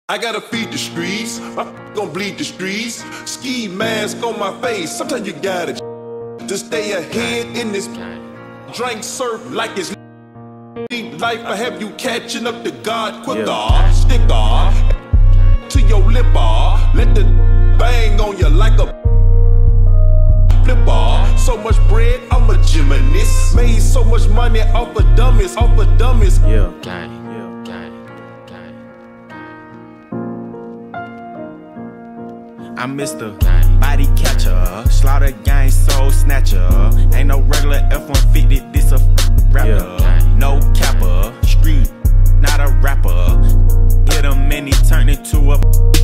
I gotta feed the streets, my gon' bleed the streets. Ski mask on my face, sometimes you gotta to stay ahead in this. Drink surf like it's life. I have you catching up to God quicker. Stick to your lip. Let the bang on you like a flipper. So much bread, I'm a gymnast. Made so much money off of dummies, Yeah, gang. I'm Mr. Body Catcher, Slaughter Gang Soul Snatcher. Ain't no regular F-150, this a rapper. No capper, street, not a rapper. Hit him and he turned into a